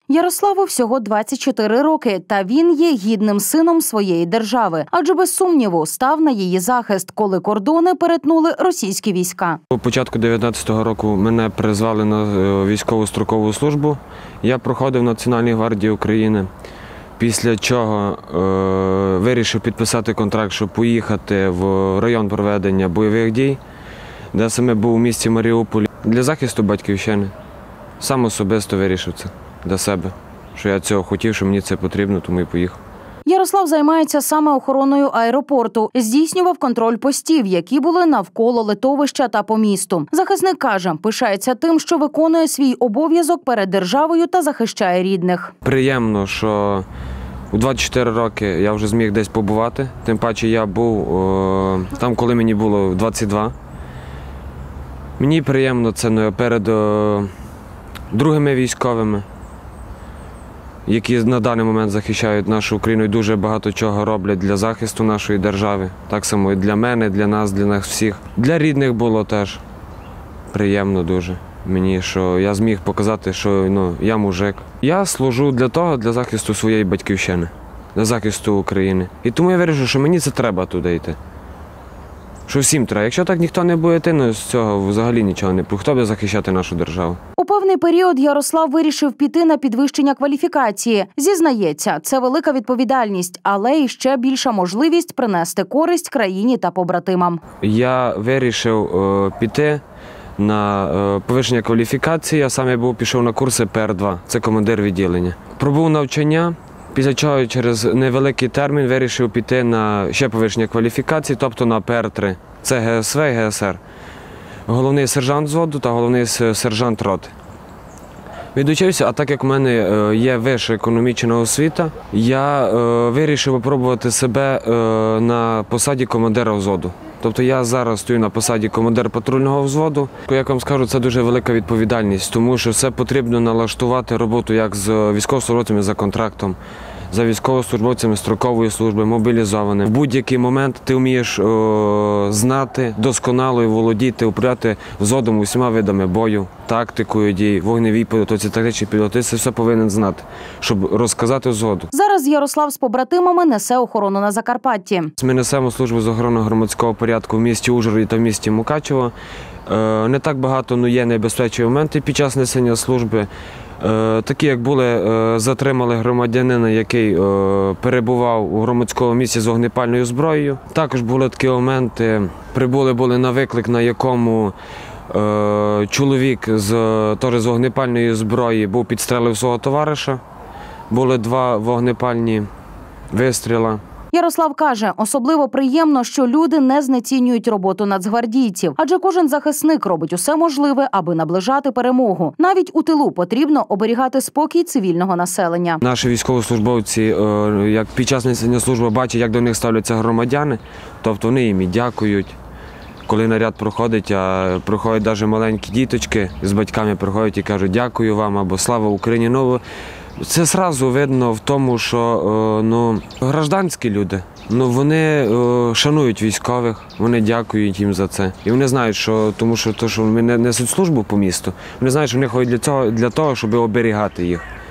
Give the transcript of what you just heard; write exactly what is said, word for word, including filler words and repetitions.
Ярославу всього двадцять чотири роки, та він є гідним сином своєї держави, адже без сумніву став на її захист, коли кордони перетнули російські війська. У початку дев'ятнадцятого року мене призвали на військову строкову службу. Я проходив в Національній гвардії України, після чого е, вирішив підписати контракт, щоб поїхати в район проведення бойових дій, де саме був у місті Маріуполь, для захисту батьківщини. Сам особисто вирішив це для себе, що я цього хотів, що мені це потрібно, тому і поїхав. Ярослав займається саме охороною аеропорту. Здійснював контроль постів, які були навколо литовища та по місту. Захисник каже, пишається тим, що виконує свій обов'язок перед державою та захищає рідних. Приємно, що у двадцять чотири роки я вже зміг десь побувати. Тим паче я був о, там, коли мені було двадцять два. Мені приємно це перед о, другими військовими, які на даний момент захищають нашу Україну і дуже багато чого роблять для захисту нашої держави. Так само і для мене, для нас, для нас всіх. Для рідних було теж приємно дуже мені, що я зміг показати, що ну, я мужик. Я служу для того, для захисту своєї батьківщини, для захисту України. І тому я вирішив, що мені це треба туди йти. Що всім треба. Якщо так ніхто не буде йти, ну з цього взагалі нічого не буде. Хто буде захищати нашу державу? У певний період Ярослав вирішив піти на підвищення кваліфікації. Зізнається, це велика відповідальність, але і ще більша можливість принести користь країні та побратимам. Я вирішив е, піти на е, підвищення кваліфікації, я саме був пішов на курси Пе Ер два, це командир відділення. Пробув навчання, після чого через невеликий термін вирішив піти на ще підвищення кваліфікації, тобто на Пе Ер три. Це Ге Ес Ве і Ге Ес Ер. Головний сержант взводу та головний сержант роти. Відучився, а так як в мене є вища економічна освіта, я вирішив спробувати себе на посаді командира взводу. Тобто я зараз стою на посаді командира патрульного взводу. Як вам скажу, це дуже велика відповідальність, тому що все потрібно налаштувати роботу як з військовослужбовцями за контрактом, за військовослужбовцями строкової служби, мобілізованими. В будь-який момент ти вмієш о, знати, досконало і володіти, управляти взводом усіма видами бою, тактикою дій, вогневій підготовці, тактичній підготовці. Це все повинен знати, щоб розказати взводу. Зараз Ярослав з побратимами несе охорону на Закарпатті. Ми несемо службу з охорони громадського порядку в місті Ужгороді та в місті Мукачево. Не так багато, але є небезпечні моменти під час несення служби. Такі, як були, затримали громадянина, який перебував у громадському місці з вогнепальною зброєю. Також були такі моменти, прибули були на виклик, на якому чоловік з, теж з вогнепальної зброї був підстрелив свого товариша. Були два вогнепальні вистріли. Ярослав каже, особливо приємно, що люди не знецінюють роботу нацгвардійців, адже кожен захисник робить усе можливе, аби наближати перемогу. Навіть у тилу потрібно оберігати спокій цивільного населення. Наші військовослужбовці, як під час несення служби, бачать, як до них ставляться громадяни, тобто вони їм і дякують. Коли наряд проходить, а проходять навіть маленькі діточки з батьками приходять і кажуть «дякую вам» або «слава Україні». Ну, це одразу видно в тому, що ну, гражданські люди, ну, вони шанують військових, вони дякують їм за це. І вони знають, що тому що, то, що вони несуть службу по місту, вони знають, що вони ходять для цього, для того, щоб оберігати їх.